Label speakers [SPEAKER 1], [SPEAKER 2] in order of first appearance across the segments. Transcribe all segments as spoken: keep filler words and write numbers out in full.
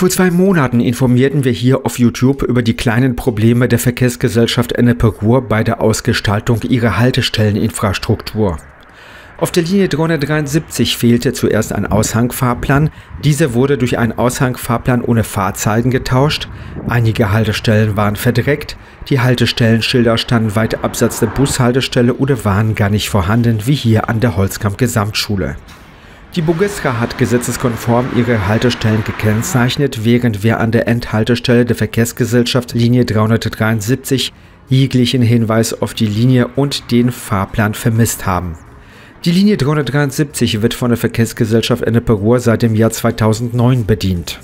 [SPEAKER 1] Vor zwei Monaten informierten wir hier auf YouTube über die kleinen Probleme der Verkehrsgesellschaft Ennepe-Ruhr bei der Ausgestaltung ihrer Haltestelleninfrastruktur. Auf der Linie dreihundertdreiundsiebzig fehlte zuerst ein Aushangfahrplan, dieser wurde durch einen Aushangfahrplan ohne Fahrzeiten getauscht, einige Haltestellen waren verdreckt, die Haltestellenschilder standen weit abseits der Bushaltestelle oder waren gar nicht vorhanden, wie hier an der Holzkamp-Gesamtschule. Die Bugestra hat gesetzeskonform ihre Haltestellen gekennzeichnet, während wir an der Endhaltestelle der Verkehrsgesellschaft Linie dreihundertdreiundsiebzig jeglichen Hinweis auf die Linie und den Fahrplan vermisst haben. Die Linie dreihundertdreiundsiebzig wird von der Verkehrsgesellschaft Ennepe-Ruhr seit dem Jahr zweitausendneun bedient.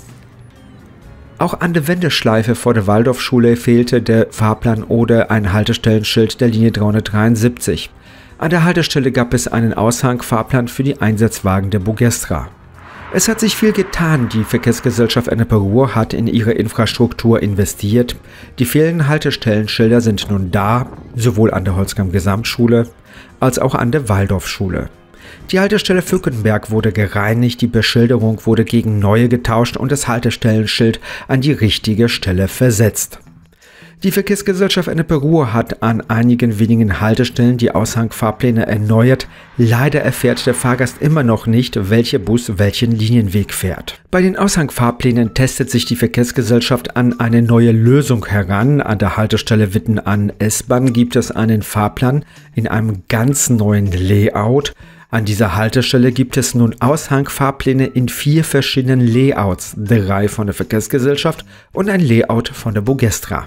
[SPEAKER 1] Auch an der Wendeschleife vor der Waldorfschule fehlte der Fahrplan oder ein Haltestellenschild der Linie dreihundertdreiundsiebzig. An der Haltestelle gab es einen Aushangfahrplan für die Einsatzwagen der Bugestra. Es hat sich viel getan, die Verkehrsgesellschaft Ennepe-Ruhr hat in ihre Infrastruktur investiert. Die fehlenden Haltestellenschilder sind nun da, sowohl an der Holzkamp-Gesamtschule als auch an der Waldorfschule. Die Haltestelle Vückenberg wurde gereinigt, die Beschilderung wurde gegen neue getauscht und das Haltestellenschild an die richtige Stelle versetzt. Die Verkehrsgesellschaft Ennepe-Ruhr hat an einigen wenigen Haltestellen die Aushangfahrpläne erneuert. Leider erfährt der Fahrgast immer noch nicht, welcher Bus welchen Linienweg fährt. Bei den Aushangfahrplänen testet sich die Verkehrsgesellschaft an eine neue Lösung heran. An der Haltestelle Witten an S-Bahn gibt es einen Fahrplan in einem ganz neuen Layout. An dieser Haltestelle gibt es nun Aushangfahrpläne in vier verschiedenen Layouts, drei von der Verkehrsgesellschaft und ein Layout von der Bugestra.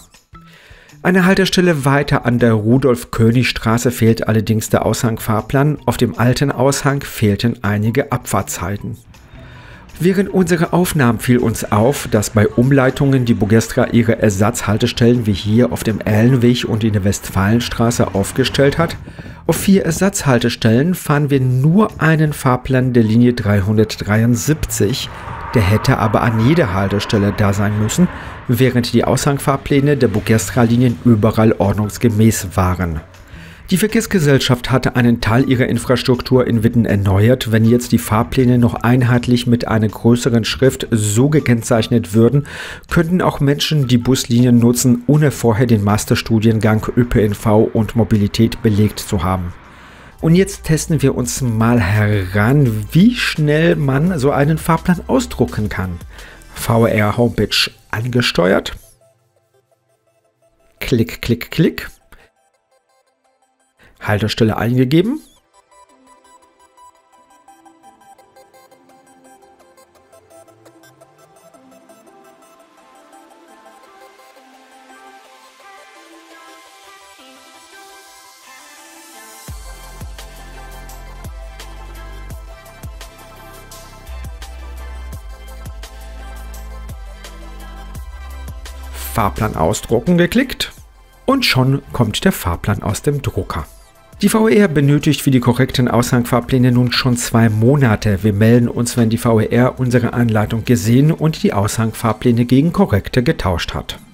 [SPEAKER 1] Eine Haltestelle weiter an der Rudolf-König-Straße fehlt allerdings der Aushangfahrplan. Auf dem alten Aushang fehlten einige Abfahrtzeiten. Während unserer Aufnahmen fiel uns auf, dass bei Umleitungen die Bugestra ihre Ersatzhaltestellen wie hier auf dem Erlenweg und in der Westfalenstraße aufgestellt hat. Auf vier Ersatzhaltestellen fahren wir nur einen Fahrplan der Linie dreihundertdreiundsiebzig. Der hätte aber an jeder Haltestelle da sein müssen, während die Aushangfahrpläne der Bugestra-Linien überall ordnungsgemäß waren. Die Verkehrsgesellschaft hatte einen Teil ihrer Infrastruktur in Witten erneuert. Wenn jetzt die Fahrpläne noch einheitlich mit einer größeren Schrift so gekennzeichnet würden, könnten auch Menschen die Buslinien nutzen, ohne vorher den Masterstudiengang Ö P N V und Mobilität belegt zu haben. Und jetzt testen wir uns mal heran, wie schnell man so einen Fahrplan ausdrucken kann. V R Homepage angesteuert. Klick, klick, klick. Haltestelle eingegeben. Fahrplan ausdrucken geklickt und schon kommt der Fahrplan aus dem Drucker. Die V E R benötigt für die korrekten Aushangfahrpläne nun schon zwei Monate. Wir melden uns, wenn die V E R unsere Anleitung gesehen und die Aushangfahrpläne gegen korrekte getauscht hat.